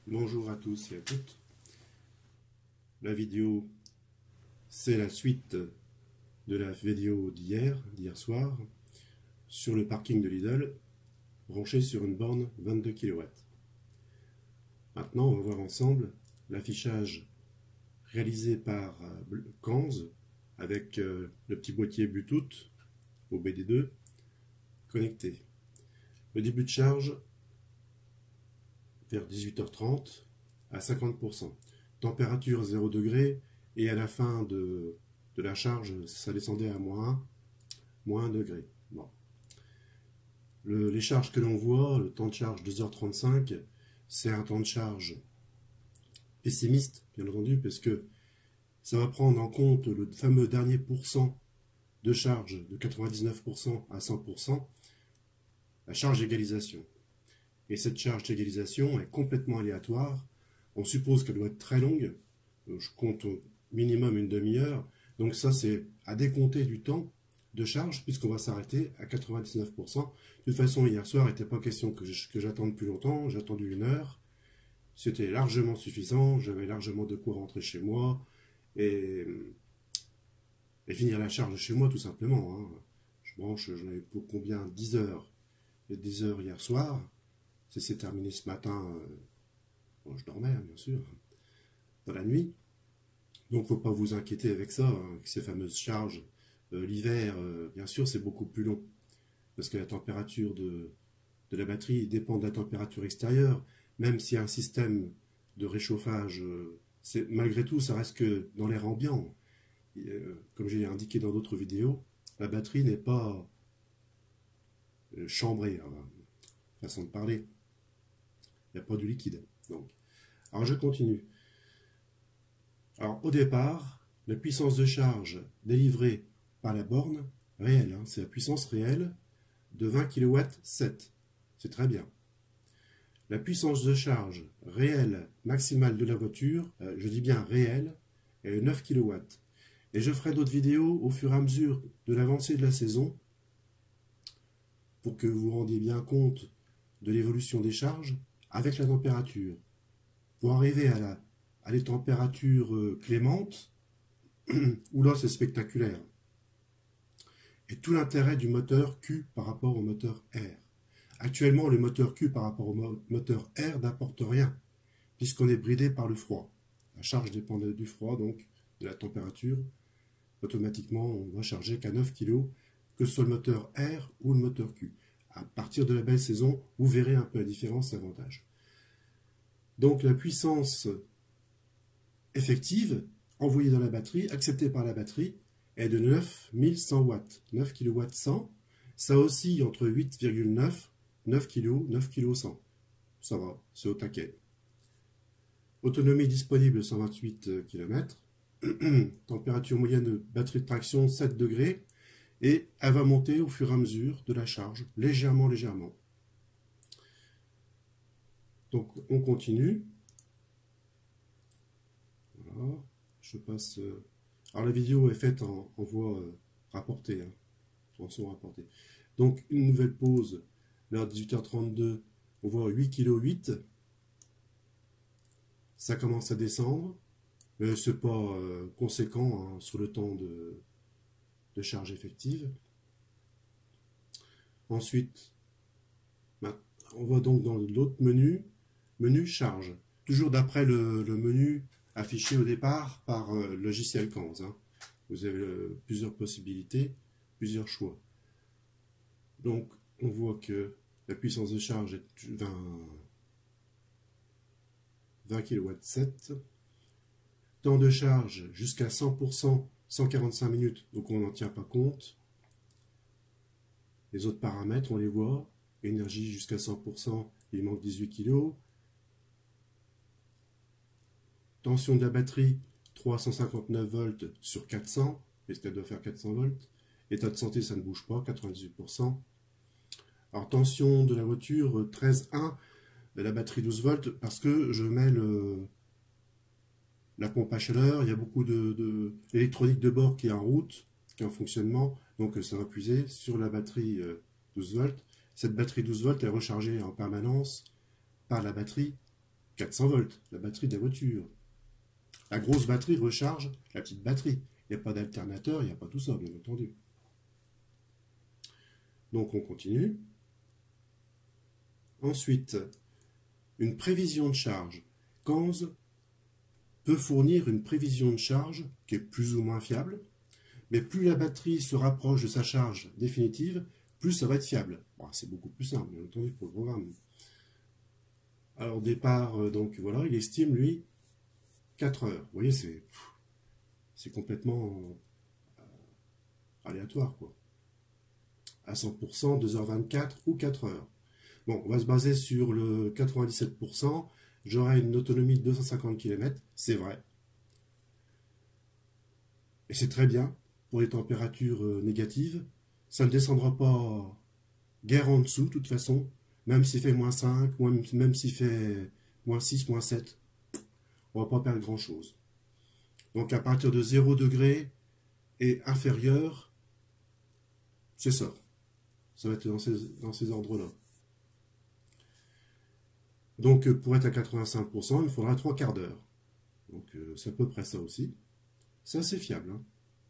Bonjour à tous et à toutes. La vidéo, c'est la suite de la vidéo d'hier soir, sur le parking de Lidl, branché sur une borne 22 kW. Maintenant, on va voir ensemble l'affichage réalisé par Kanz avec le petit boîtier Bluetooth au BD2 connecté. Le début de charge vers 18h30 à 50%. Température 0 degré et à la fin de la charge, ça descendait à moins 1 degré. Bon. Les charges que l'on voit, le temps de charge 2h35, c'est un temps de charge pessimiste, bien entendu, parce que ça va prendre en compte le fameux dernier pourcent de charge de 99% à 100%, la charge d'égalisation. Et cette charge d'égalisation est complètement aléatoire. On suppose qu'elle doit être très longue. Je compte au minimum une demi-heure. Donc ça, c'est à décompter du temps de charge, puisqu'on va s'arrêter à 99%. De toute façon, hier soir, il n'était pas question que j'attende plus longtemps. J'ai attendu 1 heure. C'était largement suffisant. J'avais largement de quoi rentrer chez moi et finir la charge chez moi, tout simplement. Je branche, j'en avais pour combien? 10 heures. Et 10 heures hier soir. C'est terminé ce matin. Bon, je dormais, bien sûr, dans la nuit. Donc, il ne faut pas vous inquiéter avec ça, avec ces fameuses charges. L'hiver, bien sûr, c'est beaucoup plus long. Parce que la température de la batterie dépend de la température extérieure. Même s'il y a un système de réchauffage, malgré tout, ça reste que dans l'air ambiant. Comme j'ai indiqué dans d'autres vidéos, la batterie n'est pas chambrée, façon de parler. Il n'y a pas de liquide. Donc. Alors je continue. Alors au départ, la puissance de charge délivrée par la borne réelle, c'est la puissance réelle de 20 kW 7. C'est très bien. La puissance de charge réelle maximale de la voiture, je dis bien réelle, est 9 kW. Et je ferai d'autres vidéos au fur et à mesure de l'avancée de la saison pour que vous vous rendiez bien compte de l'évolution des charges avec la température. Pour arriver à des températures clémentes, où là c'est spectaculaire. Et tout l'intérêt du moteur Q par rapport au moteur R. Actuellement, le moteur Q par rapport au moteur R n'apporte rien, puisqu'on est bridé par le froid. La charge dépend du froid, donc de la température. Automatiquement, on va charger qu'à 9 kg, que ce soit le moteur R ou le moteur Q. À partir de la belle saison, vous verrez un peu la différence, l'avantage. Donc la puissance effective envoyée dans la batterie, acceptée par la batterie, est de 9100 watts. 9 kW 100, ça oscille entre 8,9, 9 kg, 9 kg 100. Ça va, c'est au taquet. Autonomie disponible 128 km. Température moyenne de batterie de traction 7 degrés. Et elle va monter au fur et à mesure de la charge, légèrement. Donc on continue. Voilà, je passe. Alors la vidéo est faite en voix rapportée, en son rapporté. Donc une nouvelle pause, vers 18h32, on voit 8,8 kg. Ça commence à descendre, mais c'est pas conséquent sur le temps de charge effective. Ensuite, on va donc dans l'autre menu charge. Toujours d'après le menu affiché au départ par le logiciel Kanz. Vous avez plusieurs possibilités, plusieurs choix. Donc, on voit que la puissance de charge est 20 kW 7. Temps de charge jusqu'à 100%, 145 minutes, donc on n'en tient pas compte. Les autres paramètres, on les voit. Énergie jusqu'à 100%, il manque 18 kg. Tension de la batterie, 359 volts sur 400, et elle doit faire 400 volts. État de santé, ça ne bouge pas, 98%. Alors, tension de la voiture, 13,1, de la batterie 12 volts, parce que je mets la pompe à chaleur, il y a beaucoup d'électronique de bord qui est en route, qui est en fonctionnement, donc ça va puiser sur la batterie 12 volts. Cette batterie 12 volts est rechargée en permanence par la batterie 400 volts, la batterie de la voiture. La grosse batterie recharge la petite batterie. Il n'y a pas d'alternateur, il n'y a pas tout ça, bien entendu. Donc on continue. Ensuite, une prévision de charge. Kanz peut fournir une prévision de charge qui est plus ou moins fiable, mais plus la batterie se rapproche de sa charge définitive, plus ça va être fiable. Bon, c'est beaucoup plus simple, bien entendu, pour le programme. Alors, au départ, donc voilà, il estime, lui, 4 heures. Vous voyez, c'est complètement aléatoire, quoi. À 100%, 2h24 ou 4 heures. Bon, on va se baser sur le 97%. J'aurai une autonomie de 250 km, c'est vrai. Et c'est très bien pour les températures négatives. Ça ne descendra pas guère en dessous, de toute façon. Même s'il fait moins 5, même s'il fait moins 6, moins 7. On ne va pas perdre grand-chose. Donc à partir de 0 degré et inférieur, c'est ça. Ça va être dans ces ordres-là. Donc pour être à 85%, il me faudra 3 quarts d'heure. Donc c'est à peu près ça aussi. C'est assez fiable. Hein.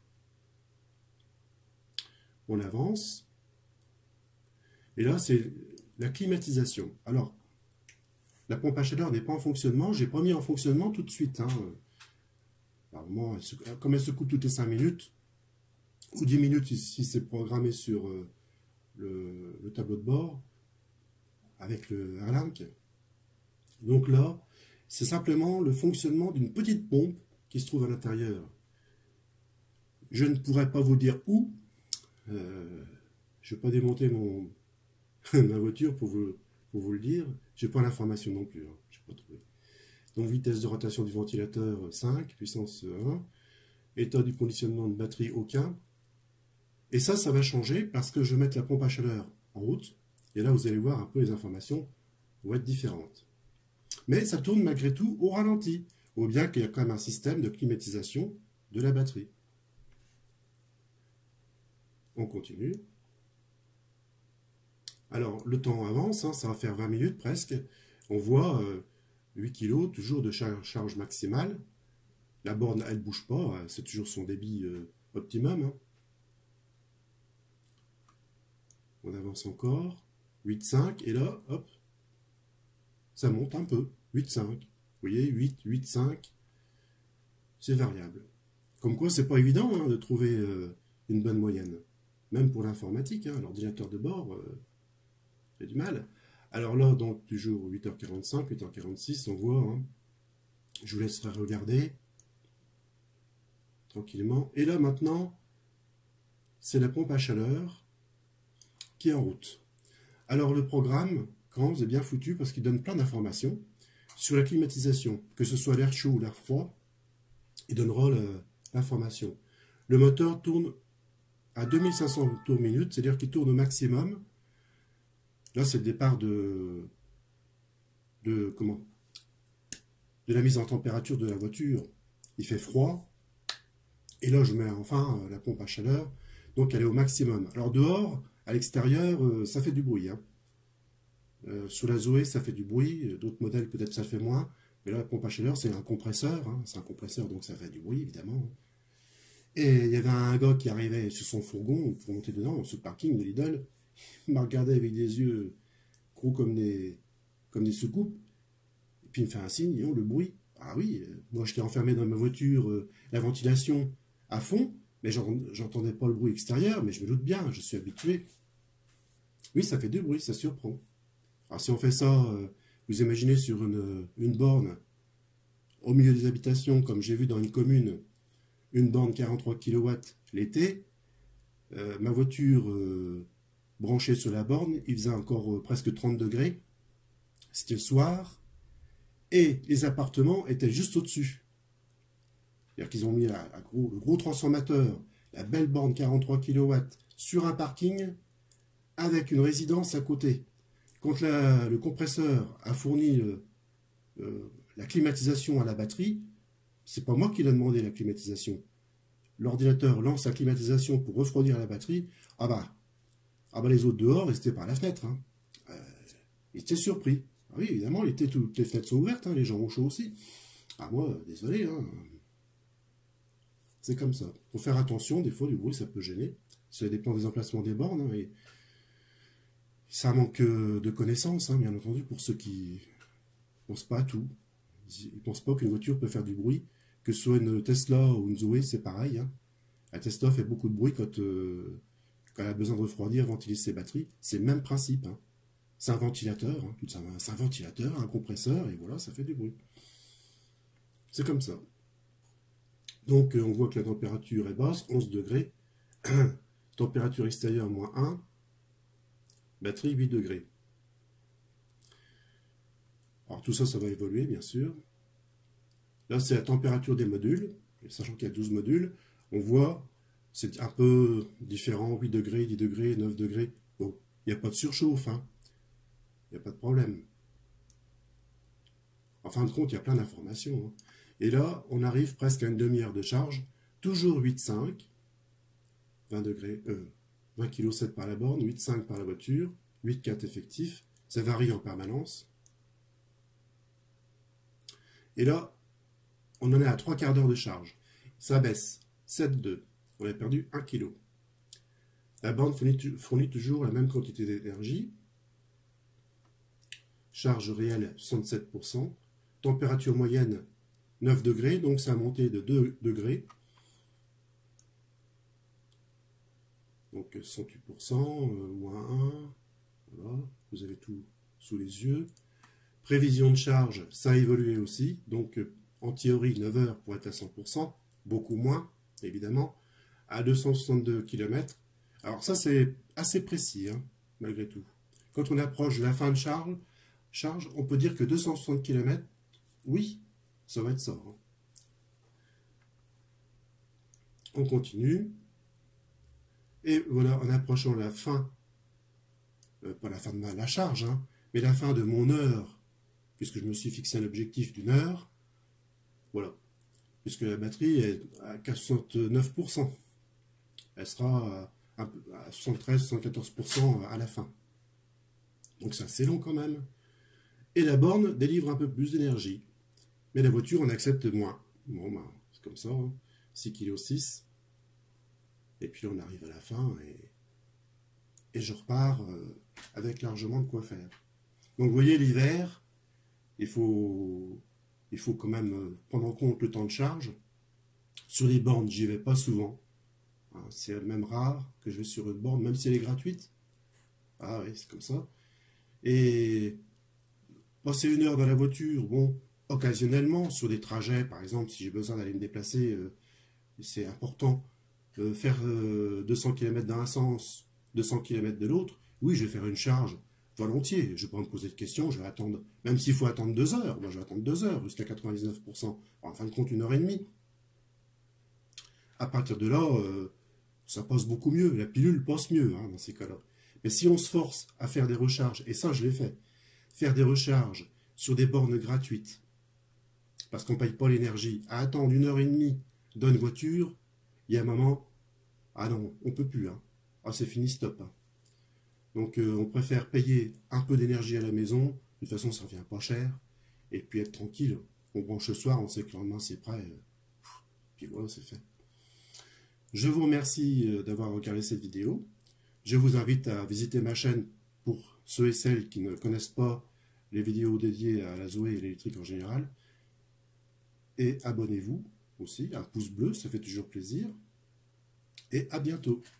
On avance. Et là, c'est la climatisation. Alors, la pompe à chaleur n'est pas en fonctionnement. Je n'ai pas mis en fonctionnement tout de suite. Hein. Apparemment, comme elle se coupe toutes les 5 minutes, ou 10 minutes si c'est programmé sur le tableau de bord, avec le Erlang. Donc là, c'est simplement le fonctionnement d'une petite pompe qui se trouve à l'intérieur. Je ne pourrais pas vous dire où. Je ne vais pas démonter ma voiture pour vous le dire. Je n'ai pas l'information non plus. Hein. Je n'ai pas trouvé. Donc vitesse de rotation du ventilateur 5, puissance 1. État du conditionnement de batterie aucun. Et ça va changer parce que je vais mettre la pompe à chaleur en route. Et là, vous allez voir un peu les informations vont être différentes. Mais ça tourne malgré tout au ralenti. Ou bien qu'il y a quand même un système de climatisation de la batterie. On continue. Alors, le temps avance, hein, ça va faire 20 minutes presque. On voit 8 kg, toujours de charge maximale. La borne, elle ne bouge pas, c'est toujours son débit optimum. Hein. On avance encore. 8,5, et là, hop, ça monte un peu. 8,5. Vous voyez, 8, 8,5. C'est variable. Comme quoi, c'est pas évident hein, de trouver une bonne moyenne. Même pour l'informatique, hein, l'ordinateur de bord, il y a du mal. Alors là, donc, toujours 8h45, 8h46, on voit. Hein, je vous laisserai regarder tranquillement. Et là, maintenant, c'est la pompe à chaleur qui est en route. Alors, le programme, Kanz, est bien foutu parce qu'il donne plein d'informations sur la climatisation. Que ce soit l'air chaud ou l'air froid, il donnera l'information. Le moteur tourne à 2500 tours minute, c'est-à-dire qu'il tourne au maximum. Là, c'est le départ de la mise en température de la voiture. Il fait froid. Et là, je mets enfin la pompe à chaleur. Donc, elle est au maximum. Alors, dehors, à l'extérieur, ça fait du bruit. Hein. Sous la Zoé, ça fait du bruit. D'autres modèles, peut-être, ça fait moins. Mais là, la pompe à chaleur, c'est un compresseur. Hein. C'est un compresseur, donc ça fait du bruit, évidemment. Et il y avait un gars qui arrivait sur son fourgon pour monter dedans, sur le parking de Lidl. Il m'a regardé avec des yeux gros comme des soucoupes. Et puis il me fait un signe, oh, le bruit. Ah oui, moi j'étais enfermé dans ma voiture, la ventilation à fond, mais j'entendais pas le bruit extérieur, mais je me doute bien, je suis habitué. Oui, ça fait du bruit, ça surprend. Alors si on fait ça, vous imaginez sur une borne, au milieu des habitations, comme j'ai vu dans une commune, une borne 43 kW l'été, ma voiture branchée sur la borne, il faisait encore presque 30 degrés, c'était le soir, et les appartements étaient juste au-dessus. C'est-à-dire qu'ils ont mis le gros transformateur, la belle borne 43 kW sur un parking avec une résidence à côté. Quand le compresseur a fourni la climatisation à la batterie, c'est pas moi qui l'ai demandé la climatisation. L'ordinateur lance la climatisation pour refroidir la batterie. Ah bah les autres dehors, ils étaient par la fenêtre. Hein. Ils étaient surpris. Ah oui, évidemment, l'été, toutes les fenêtres sont ouvertes, hein, les gens ont chaud aussi. Ah moi, désolé, hein. C'est comme ça. Faut faire attention, des fois, du bruit, ça peut gêner. Ça dépend des emplacements des bornes, hein, et ça manque de connaissances, hein, bien entendu, pour ceux qui pensent pas à tout. Ils pensent pas qu'une voiture peut faire du bruit. Que ce soit une Tesla ou une Zoé, c'est pareil, hein. La Tesla fait beaucoup de bruit quand elle a besoin de refroidir, ventiler ses batteries. C'est le même principe, hein. C'est un ventilateur, hein, tout ça. C'est un ventilateur, un compresseur, et voilà, ça fait du bruit. C'est comme ça. Donc, on voit que la température est basse, 11 degrés. Température extérieure, moins 1. Batterie, 8 degrés. Alors, tout ça, ça va évoluer, bien sûr. Là, c'est la température des modules. Et sachant qu'il y a 12 modules, on voit, c'est un peu différent, 8 degrés, 10 degrés, 9 degrés. Bon, il n'y a pas de surchauffe, hein. Il n'y a pas de problème. En fin de compte, il y a plein d'informations, hein. Et là, on arrive presque à une demi-heure de charge. Toujours 8,5. 20 degrés, 20 kg 7 par la borne, 8,5 par la voiture, 8,4 effectif. Ça varie en permanence. Et là, on en est à 3 quarts d'heure de charge. Ça baisse, 7,2. On a perdu 1 kg. La borne fournit toujours la même quantité d'énergie. Charge réelle, 67%. Température moyenne, 9 degrés, donc ça a monté de 2 degrés. Donc 108%, moins 1. Voilà, vous avez tout sous les yeux. Prévision de charge, ça a évolué aussi. Donc en théorie, 9 heures pour être à 100%, beaucoup moins, évidemment, à 262 km. Alors ça, c'est assez précis, hein, malgré tout. Quand on approche de la fin de charge, on peut dire que 260 km, oui, ça va être ça, hein. On continue. Et voilà, en approchant la fin, pas la fin de la charge, hein, mais la fin de mon heure, puisque je me suis fixé un objectif d'une heure, voilà, puisque la batterie est à 69%. Elle sera à 73-74% à la fin. Donc c'est assez long quand même. Et la borne délivre un peu plus d'énergie. Mais la voiture en accepte moins. Bon, ben, c'est comme ça, hein. 6,6 kg. Et puis on arrive à la fin et je repars avec largement de quoi faire. Donc vous voyez, l'hiver, il faut quand même prendre en compte le temps de charge. Sur les bornes, j'y vais pas souvent. Hein, c'est même rare que je vais sur une borne, même si elle est gratuite. Ah oui, c'est comme ça. Et passer une heure dans la voiture, bon, occasionnellement, sur des trajets, par exemple, si j'ai besoin d'aller me déplacer, c'est important. Faire 200 km dans un sens, 200 km de l'autre, oui, je vais faire une charge volontiers. Je ne vais pas me poser de questions, je vais attendre, même s'il faut attendre 2 heures, moi je vais attendre 2 heures jusqu'à 99%, en fin de compte 1h30. À partir de là, ça passe beaucoup mieux, la pilule passe mieux, hein, dans ces cas-là. Mais si on se force à faire des recharges, et ça je l'ai fait, faire des recharges sur des bornes gratuites, parce qu'on ne paye pas l'énergie, à attendre 1h30 dans une voiture, il y a un moment, ah non, on ne peut plus, hein. Ah, c'est fini, stop, hein. Donc on préfère payer un peu d'énergie à la maison, de toute façon ça revient pas cher, et puis être tranquille. On branche le soir, on sait que le lendemain c'est prêt, puis voilà, c'est fait. Je vous remercie d'avoir regardé cette vidéo. Je vous invite à visiter ma chaîne pour ceux et celles qui ne connaissent pas les vidéos dédiées à la Zoé et l'électrique en général. Et abonnez-vous aussi, un pouce bleu, ça fait toujours plaisir. Et à bientôt.